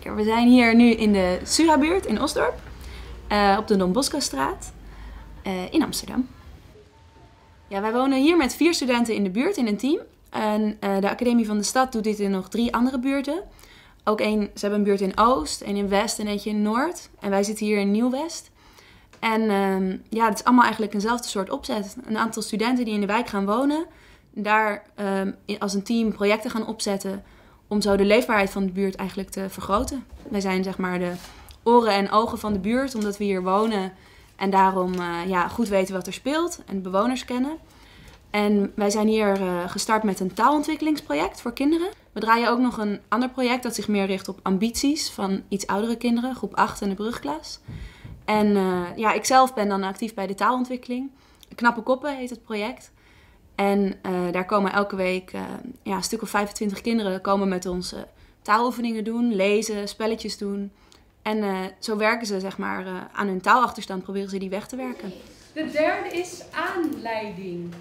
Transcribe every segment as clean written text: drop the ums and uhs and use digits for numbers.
We zijn hier nu in de Sura-buurt in Osdorp, op de Don Bosco-straat in Amsterdam. Ja, wij wonen hier met 4 studenten in de buurt in een team. En de Academie van de Stad doet dit in nog 3 andere buurten. Ze hebben een buurt in Oost, een in West en eentje in Noord. En wij zitten hier in Nieuw-West. En ja, het is allemaal eigenlijk eenzelfde soort opzet. Een aantal studenten die in de wijk gaan wonen, daar als een team projecten gaan opzetten om zo de leefbaarheid van de buurt eigenlijk te vergroten. Wij zijn zeg maar de oren en ogen van de buurt, omdat we hier wonen en daarom ja, goed weten wat er speelt en de bewoners kennen. En wij zijn hier gestart met een taalontwikkelingsproject voor kinderen. We draaien ook nog een ander project dat zich meer richt op ambities van iets oudere kinderen, groep 8 en de brugklas. En ja, ik zelf ben dan actief bij de taalontwikkeling. Knappe Koppen heet het project. En daar komen elke week ja, een stuk of 25 kinderen komen met ons taaloefeningen doen, lezen, spelletjes doen. En zo werken ze zeg maar, aan hun taalachterstand, proberen ze die weg te werken. De derde is aanleiding.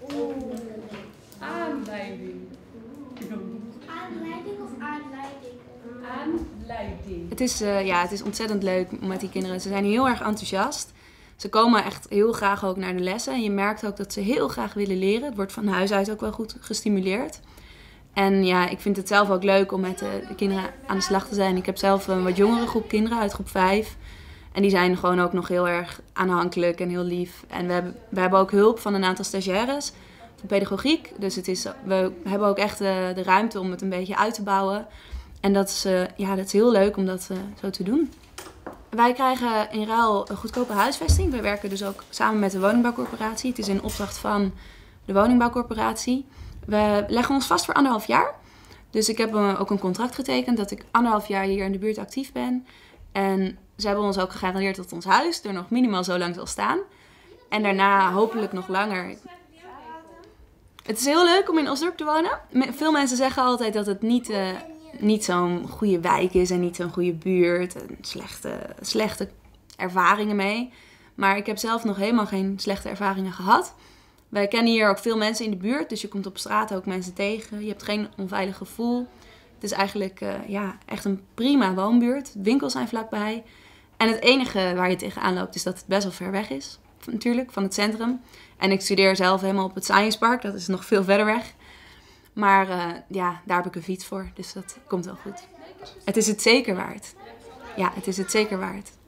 Aanleiding. Aanleiding of aanleiding? Aanleiding. Het is ontzettend leuk met die kinderen. Ze zijn heel erg enthousiast. Ze komen echt heel graag ook naar de lessen. En je merkt ook dat ze heel graag willen leren. Het wordt van huis uit ook wel goed gestimuleerd. En ja, ik vind het zelf ook leuk om met de kinderen aan de slag te zijn. Ik heb zelf een wat jongere groep kinderen uit groep 5. En die zijn gewoon ook nog heel erg aanhankelijk en heel lief. En we hebben ook hulp van een aantal stagiaires van pedagogiek. Dus we hebben ook echt de ruimte om het een beetje uit te bouwen. En dat is heel leuk om dat zo te doen. Wij krijgen in ruil een goedkope huisvesting. We werken dus ook samen met de woningbouwcorporatie. Het is in opdracht van de woningbouwcorporatie. We leggen ons vast voor 1,5 jaar. Dus ik heb ook een contract getekend dat ik 1,5 jaar hier in de buurt actief ben. En ze hebben ons ook gegarandeerd dat ons huis er nog minimaal zo lang zal staan. En daarna hopelijk nog langer. Het is heel leuk om in Osdorp te wonen. Veel mensen zeggen altijd dat het niet zo'n goede wijk is en niet zo'n goede buurt. En slechte ervaringen mee. Maar ik heb zelf nog helemaal geen slechte ervaringen gehad. Wij kennen hier ook veel mensen in de buurt. Dus je komt op straat ook mensen tegen. Je hebt geen onveilig gevoel. Het is eigenlijk echt een prima woonbuurt. Winkels zijn vlakbij. En het enige waar je tegenaan loopt is dat het best wel ver weg is. Natuurlijk, van het centrum. En ik studeer zelf helemaal op het Science Park. Dat is nog veel verder weg. Maar daar heb ik een fiets voor. Dus dat komt wel goed. Het is het zeker waard. Ja, het is het zeker waard.